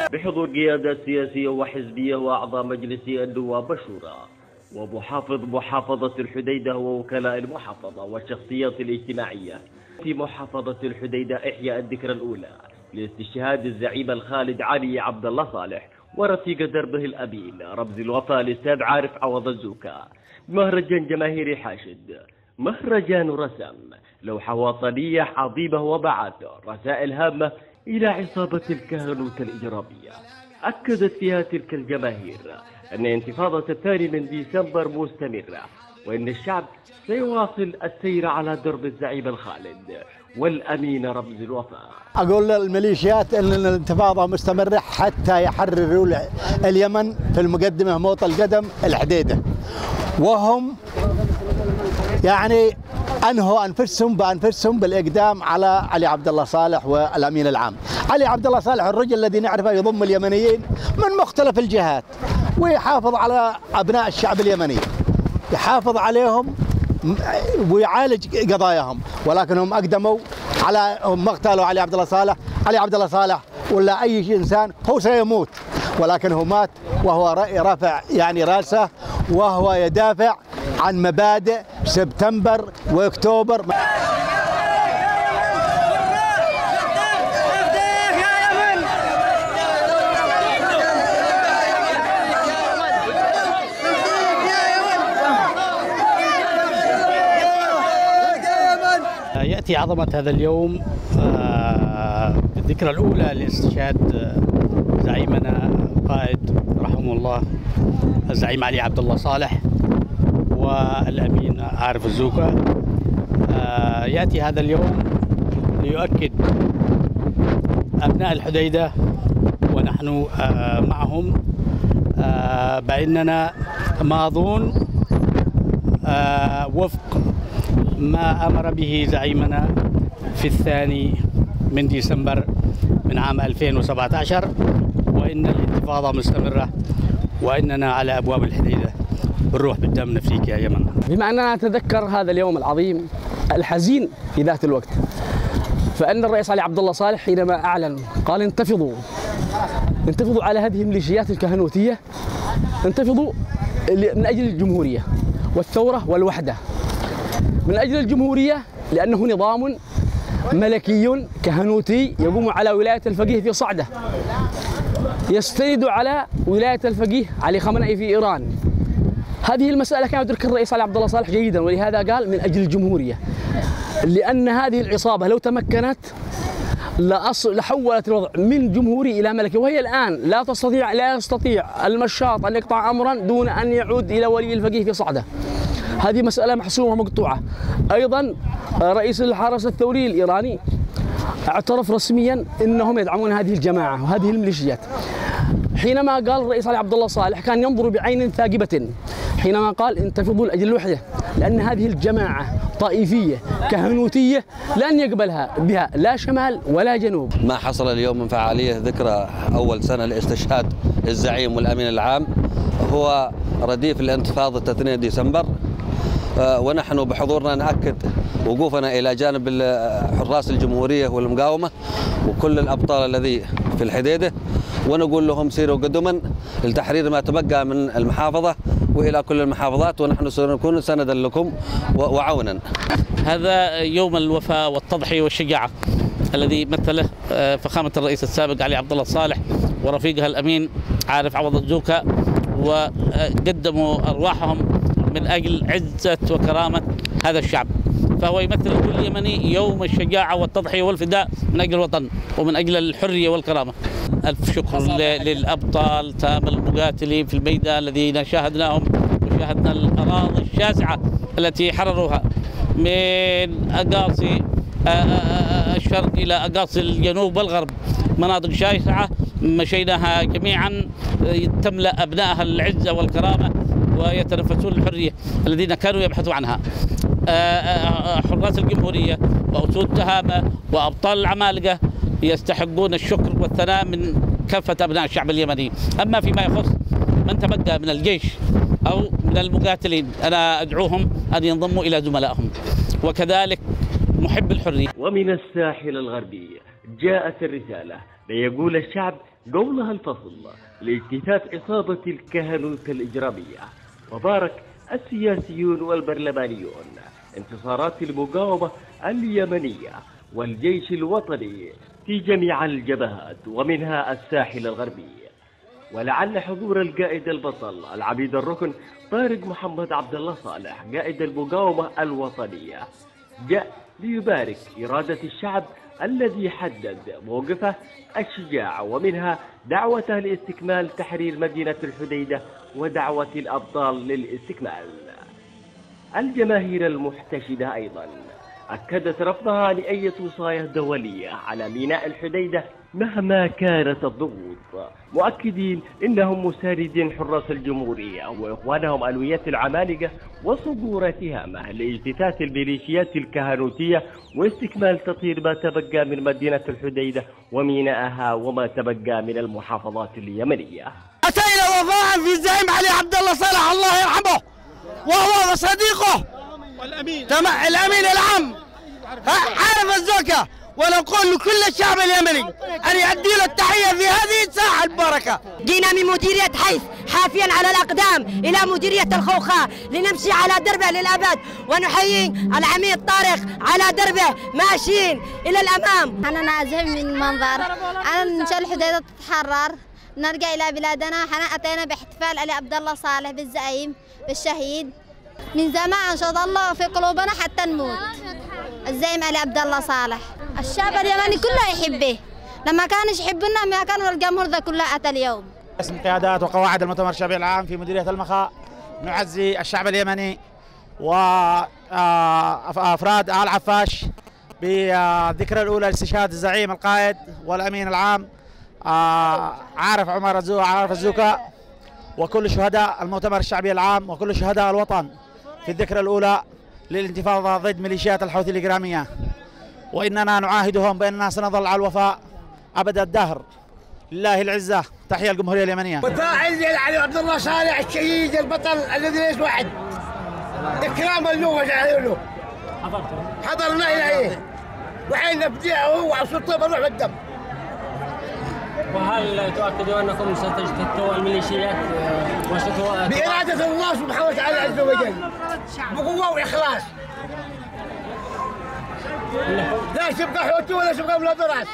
بحضور قيادات سياسية وحزبية وأعضاء مجلس النواب والشورى ومحافظ محافظة الحديدة ووكلاء المحافظة والشخصيات الاجتماعية في محافظة الحديدة إحياء الذكرى الأولى لاستشهاد الزعيم الخالد علي عبد الله صالح ورفيق دربه الأمين رمز الوفاء الأستاذ عارف عوض الزوكا. مهرجان جماهيري حاشد، مهرجان رسم، لوحة وطنية عظيمة وبعث رسائل هامة إلى عصابة الكهنوت الإجرامية. أكدت فيها تلك الجماهير أن انتفاضة 2 ديسمبر مستمرة، وأن الشعب سيواصل السير على درب الزعيم الخالد والأمين رمز الوفاء. أقول للميليشيات أن الانتفاضة مستمرة حتى يحرروا اليمن، في المقدمة موط القدم الحديدة، وهم يعني أنهوا أنفسهم بأنفسهم بالإقدام على علي عبد الله صالح والأمين العام. علي عبد الله صالح الرجل الذي نعرفه يضم اليمنيين من مختلف الجهات ويحافظ على أبناء الشعب اليمني، يحافظ عليهم ويعالج قضاياهم، ولكنهم أقدموا على مقتل علي عبد الله صالح. علي عبد الله صالح ولا أي إنسان هو سيموت، ولكنه مات وهو رافع يعني راسه، وهو يدافع عن مبادئ سبتمبر وأكتوبر. يأتي عظمة هذا اليوم الذكرى الأولى لاستشهاد زعيمنا قائد رحمه الله الزعيم علي عبد الله صالح والأمين عارف الزوكا. يأتي هذا اليوم ليؤكد أبناء الحديدة ونحن معهم بأننا ماضون وفق ما أمر به زعيمنا في 2 ديسمبر من عام 2017، وإن الانتفاضة مستمرة وإننا على أبواب الحديدة بالروح بالدم نفديك يا يمن. بما أننا نتذكر هذا اليوم العظيم الحزين في ذات الوقت، فإن الرئيس علي عبد الله صالح حينما أعلن قال انتفضوا على هذه الميليشيات الكهنوتية، انتفضوا من أجل الجمهورية والثورة والوحدة. من أجل الجمهورية لأنه نظام ملكي كهنوتي يقوم على ولاية الفقيه في صعدة، يستند على ولاية الفقيه علي خامنئي في إيران. هذه المسألة كان يدرك الرئيس علي عبد الله صالح جيدا، ولهذا قال من أجل الجمهورية، لأن هذه العصابة لو تمكنت لحولت الوضع من جمهوري إلى ملكي، وهي الآن لا يستطيع المشاط أن يقطع أمرا دون أن يعود إلى ولي الفقيه في صعدة. هذه مسألة محسومة ومقطوعة. أيضا رئيس الحرس الثوري الإيراني اعترف رسميا أنهم يدعمون هذه الجماعة وهذه الميليشيات. حينما قال الرئيس علي عبد الله صالح كان ينظر بعين ثاقبة حينما قال انتفضوا لأجل الوحدة، لأن هذه الجماعة طائفية كهنوتية لن يقبلها بها لا شمال ولا جنوب. ما حصل اليوم من فعالية ذكرى أول سنة لاستشهاد الزعيم والأمين العام هو رديف الانتفاضة 2 ديسمبر، ونحن بحضورنا نأكد وقوفنا إلى جانب حراس الجمهورية والمقاومة وكل الأبطال الذي في الحديدة، ونقول لهم سيروا قدما لتحرير ما تبقى من المحافظة وإلى كل المحافظات، ونحن سنكون سندا لكم وعونا. هذا يوم الوفاء والتضحية والشجاعة الذي مثله فخامة الرئيس السابق علي عبد الله صالح ورفيقها الأمين عارف عوض الزوكا، وقدموا أرواحهم من أجل عزة وكرامة هذا الشعب. فهو يمثل لكل يمني يوم الشجاعة والتضحية والفداء من أجل الوطن ومن أجل الحرية والكرامة. ألف شكر للأبطال تام المقاتلين في الميدان الذين شاهدناهم وشاهدنا الأراضي الشاسعة التي حرروها من أقاصي الشرق إلى أقاصي الجنوب والغرب، مناطق شاسعة مشيناها جميعا تملأ أبنائها العزة والكرامة ويتنفسون الحرية الذين كانوا يبحثوا عنها. حراس الجمهورية وأسود تهامة وأبطال العمالقة يستحقون الشكر والثناء من كافة أبناء الشعب اليمني. أما فيما يخص من تبقى من الجيش أو من المقاتلين أنا أدعوهم أن ينضموا إلى زملائهم، وكذلك محب الحرية. ومن الساحل الغربي جاءت الرسالة ليقول الشعب قولها الفصل لاجتثاث عصابة الكهنوت الإجرامية. وبارك السياسيون والبرلمانيون انتصارات المقاومة اليمنية والجيش الوطني في جميع الجبهات ومنها الساحل الغربي. ولعل حضور القائد البطل العميد الركن طارق محمد عبد الله صالح قائد المقاومة الوطنية جاء ليبارك إرادة الشعب الذي حدد موقفه الشجاع، ومنها دعوته لاستكمال تحرير مدينة الحديدة ودعوة الأبطال للاستكمال. الجماهير المحتشدة أيضا أكدت رفضها لأي وصاية دولية على ميناء الحديدة مهما كانت الضغوط، مؤكدين إنهم مساندين حراس الجمهورية وإخوانهم ألويات العمالقة وصقور تهامة لاجتثاث الميليشيات الكهنوتية واستكمال تطهير ما تبقى من مدينة الحديدة وميناءها وما تبقى من المحافظات اليمنية. أتينا وفاء في الزعيم علي عبد الله صالح الله يرحمه وهو وصديقه الأمين العام عارف الزوكة، ونقول لكل الشعب اليمني أن يؤدي له التحية في هذه الساحة البركة. جينا من مديرية حيث حافيا على الأقدام إلى مديرية الخوخاء لنمشي على دربه للأبد، ونحيي العميد طارق على دربه ماشيين إلى الأمام. أنا نازل من منظر أن شاء الحديدة تتحرر نرجع إلى بلادنا. حنا أتينا باحتفال علي عبد الله صالح بالزعيم بالشهيد من زمان، إن شاء الله في قلوبنا حتى نموت. الزعيم علي عبد الله صالح الشعب اليمني كله يحبه، لما كانش يحبنا ما كانوا الجمهور ذا كله أتى اليوم. اسم قيادات وقواعد المؤتمر الشعبي العام في مديرية المخا نعزي الشعب اليمني وأفراد آل عفاش بالذكرى الأولى لاستشهاد الزعيم القائد والأمين العام عارف الزوكة وكل شهداء المؤتمر الشعبي العام وكل شهداء الوطن في الذكرى الأولى للانتفاضة ضد ميليشيات الحوثي الإجرامية، وإننا نعاهدهم بأننا سنظل على الوفاء أبد الدهر. لله العزة. تحية الجمهورية اليمنية. وفاعل علي عبد الله صالح الشهيد البطل الذي ليس واحد إكراما له وجعله له حضرنا إليه وحين نبدأه وعصرته بالروح والدم. وهل تؤكدوا أنكم ستجتثوا الميليشيات بإرادة الله سبحانه وتعالى عز وجل بقوة وإخلاص، لا تبقى حوتي ولا تبقى بلاد راس.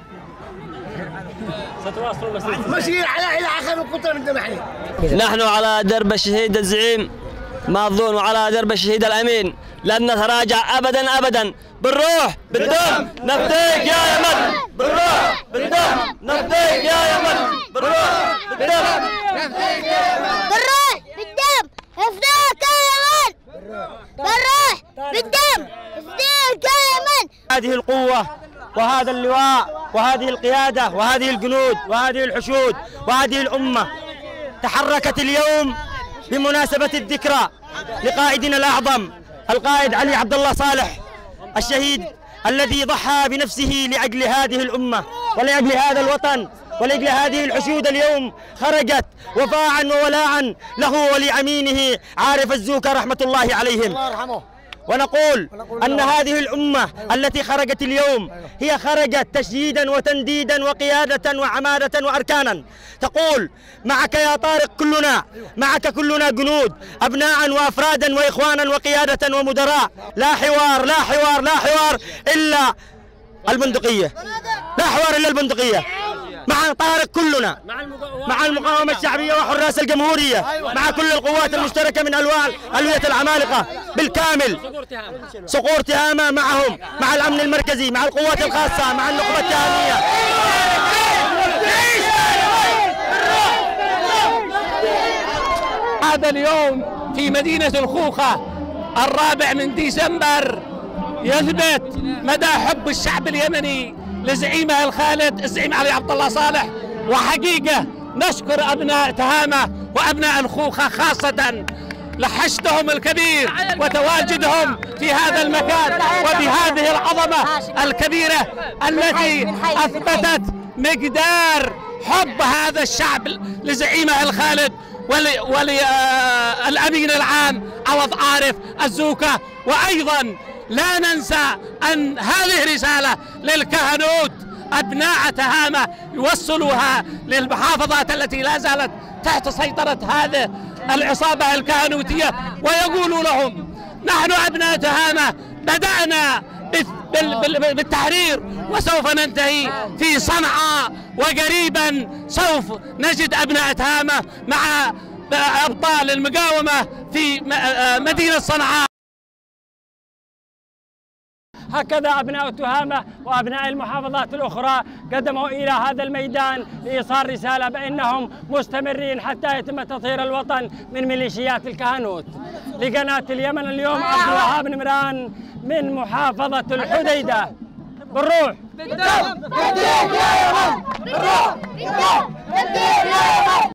ستواصلوا مسير إلى آخر القطر من دمحي. نحن على درب الشهيد الزعيم ماضون وعلى درب الشهيد الأمين لن نتراجع أبدا أبدا. بالروح بالدم نفديك يا يمن، بالروح بالدم نفديك يا يمن، بالروح بالدم نفديك يا يمن، بالروح بالدم نفديك يا يمن، بالروح بالدم نفديك يا يمن. هذه القوة وهذا اللواء وهذه القيادة وهذه الجنود وهذه الحشود وهذه الأمة تحركت اليوم بمناسبة الذكرى لقائدنا الأعظم القائد علي عبد الله صالح الشهيد الذي ضحى بنفسه لأجل هذه الأمة ولأجل هذا الوطن ولأجل هذه الحشود. اليوم خرجت وفاء وولاء له ولعمينه عارف الزوكة رحمة الله عليهم. ونقول أن هذه الأمة التي خرجت اليوم هي خرجت تشييدا وتنديدا وقيادة وعمادة وأركانا. تقول معك يا طارق كلنا، معك كلنا جنود أبناء وأفرادا وإخوانا وقيادة ومدراء. لا حوار لا حوار لا حوار إلا البندقية، لا حوار إلا البندقية. مع طارق كلنا، مع المقاومة الشعبية وحراس الجمهورية، مع كل القوات المشتركة من ألوية العمالقة بالكامل. صقور تهامة معهم، مع الأمن المركزي، مع القوات الخاصة، مع النخبة التهامية. هذا اليوم في مدينة الخوخة 4 ديسمبر يثبت مدى حب الشعب اليمني لزعيمه الخالد الزعيم علي عبد الله صالح. وحقيقة نشكر أبناء تهامة وأبناء الخوخة خاصة لحشدهم الكبير وتواجدهم في هذا المكان وبهذه العظمة الكبيرة التي أثبتت مقدار حب هذا الشعب لزعيمه الخالد وللأمين العام عوض عارف الزوكة. وأيضا لا ننسى أن هذه رسالة للكهنوت أبناء تهامة يوصلوها للمحافظات التي لا زالت تحت سيطرة هذه العصابة الكهنوتية، ويقولوا لهم نحن أبناء تهامة بدأنا بالتحرير وسوف ننتهي في صنعاء، وقريبا سوف نجد أبناء تهامة مع أبطال المقاومة في مدينة صنعاء. هكذا أبناء تهامة وأبناء المحافظات الأخرى قدموا إلى هذا الميدان لإيصال رسالة بأنهم مستمرين حتى يتم تطهير الوطن من ميليشيات الكهنوت. لقناة اليمن اليوم عبد الوهاب نمران من محافظة الحديدة. بالروح